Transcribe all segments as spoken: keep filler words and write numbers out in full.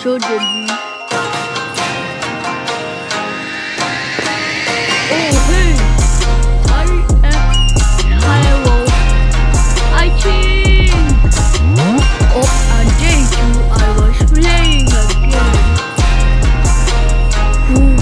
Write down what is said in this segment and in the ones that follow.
so did we. Oh hey, I am Hyrule. I think. Oh, and day two I was playing again. Ooh.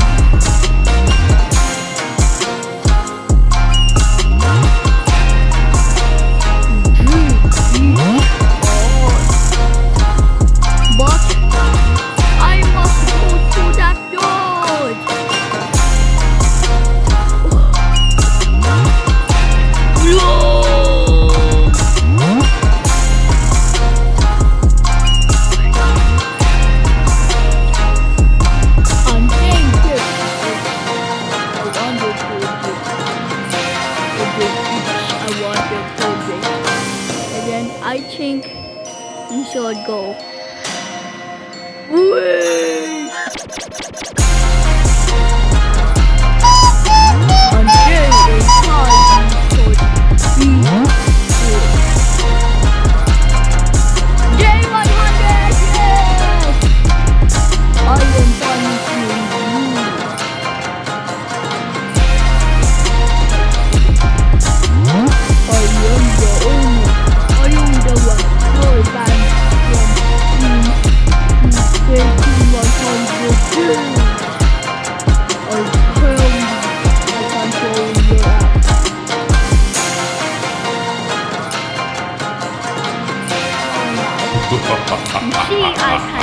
I think we should go. Wait! And there is time for speed. Day one hundred, yes! I am punishing you. I am the owner. I am the one who banned from taking one hundred kills. I killed you. I control your app. You see, I can